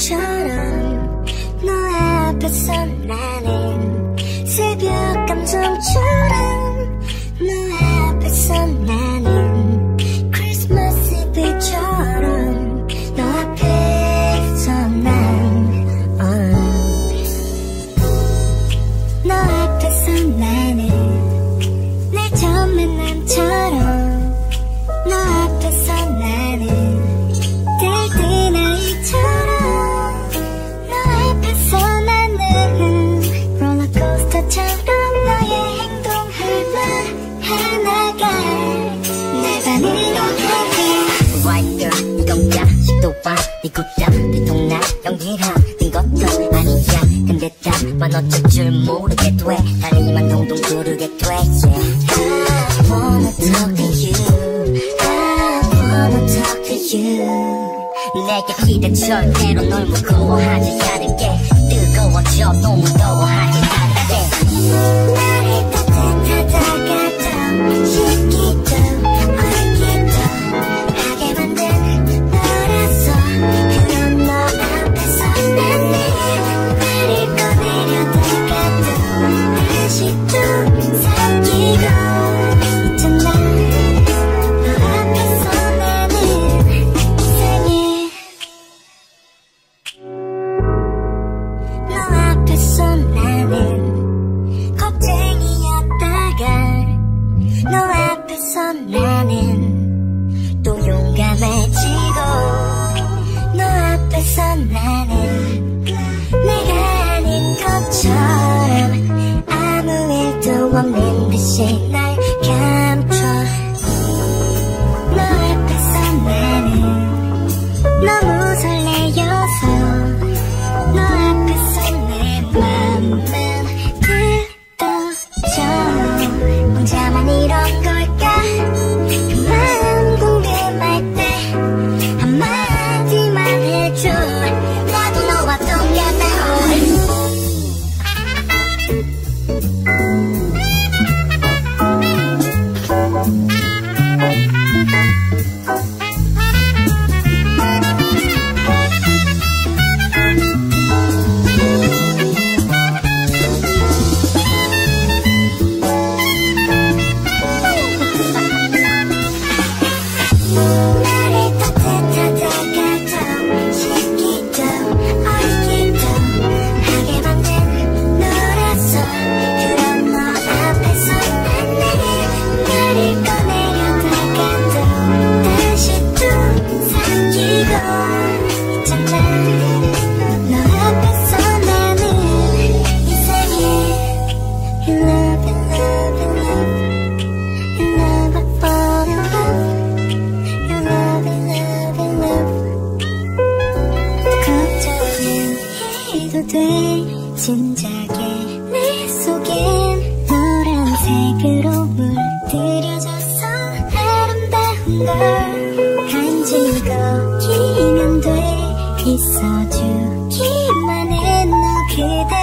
것처럼 너 앞에서 나는 새벽 감정처럼 너 앞에서 나는 크리스마스 이브처럼 너 앞에서 난 너 앞에서 나는 날 처음 만남처럼 너 앞에서 나는 들뜬 아이처럼 너 앞에서 나는 롤러코스터처럼 너의 행동을 봐 하나가 내 반으로 가게 White girl 이건가 싶도 봐 네 굿잠 들통날 연기라는 것도 아니야 근데 다만 어쩔 줄 모르게 돼 다리만 동동 구르게 돼 yeah. I wanna talk to you I wanna talk to you 내게 기대 절대로 널 무거워하지 않을게 뜨거워져 너무 무더워하지 않을게 나를 따뜻하다가도 식기도 얼기도 하게 만든 너라서 그런 너 앞에서 나는 말을 꺼내려다가도 다시 또 삼키고 있잖아 너 앞에서 나는 이상해 너 앞에서 나는 겁쟁이였다가 너 앞에서 나는 또 용감해지고 너 앞에서 나는 내가 아닌 것처럼 아무 일도 없는 듯이 날 감춰 너 앞에서 나는 너무 설레여서 너 앞에서 내 맘만 들떠져 혼자만 이런 걸까 그 마음 궁금할 때 한마디만 해줘 나도 너와 똑같아 나를 따뜻하다가도 식기도 얼기도 하게 만든 너라서 그런 너 앞에서 나는 말을 꺼내려다가도 다시 또 삼키고 있잖아 너 앞에서 나는 이상해 You love, you love, you love You love, I fall in love You love, you love, you love 걱정해도 돼 진작에 내 속엔 노란색으로 물들여져서 아름다운 걸 간직하기만 돼 있어주기만 해 너 그대